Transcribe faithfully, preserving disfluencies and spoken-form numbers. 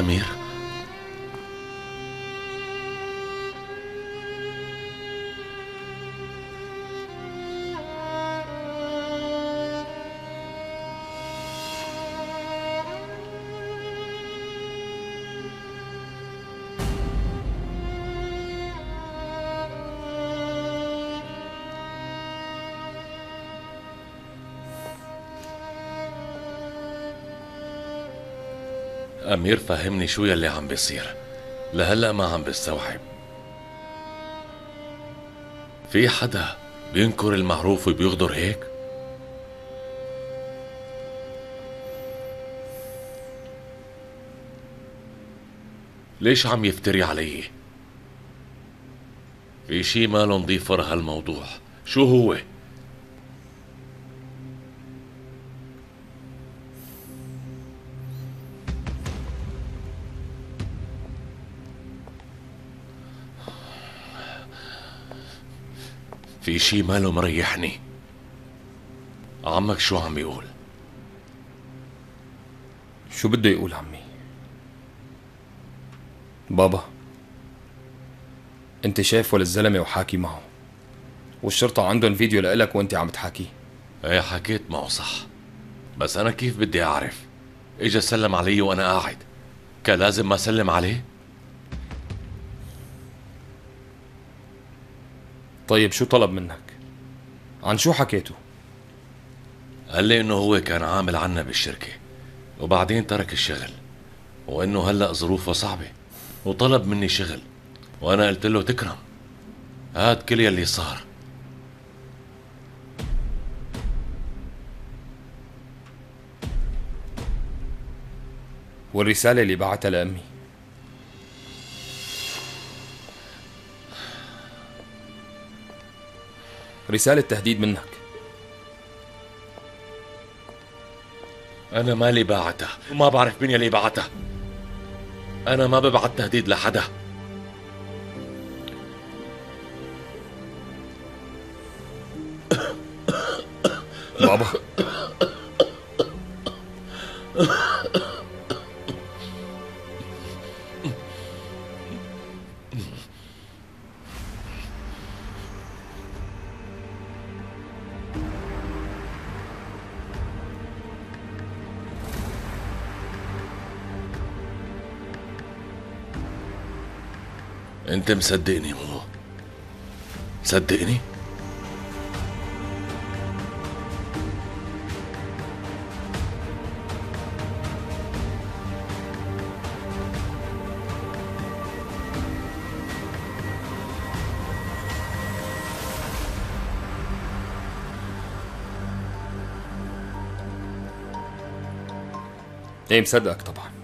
أمير؟ أمير فهمني شو يلي عم بيصير، لهلأ ما عم بستوعب. في حدا بينكر المعروف وبيغدر هيك؟ ليش عم يفتري علي؟ في شي ماله نضيف ورا هالموضوع، شو هو؟ في شي ماله مريحني. عمك شو عم يقول؟ شو بده يقول عمي؟ بابا، انت شايف ولا الزلمه وحاكي معه، والشرطه عندهم فيديو لإلك وانت عم تحاكيه. ايه حكيت معه صح، بس انا كيف بدي اعرف؟ اجا سلم علي وانا قاعد، كان لازم ما سلم عليه؟ طيب شو طلب منك؟ عن شو حكيته؟ قال لي انه هو كان عامل عنا بالشركة وبعدين ترك الشغل، وانه هلأ ظروفه صعبة وطلب مني شغل، وانا قلت له تكرم، هاد كل يلي صار. والرساله اللي بعتها لامي؟ رساله تهديد منك. انا مالي باعتها وما بعرف مين يلي بعتها. انا ما ببعت تهديد لحدا. بابا، انت مصدقني مو؟ مصدقني؟ ايه مصدقك طبعا.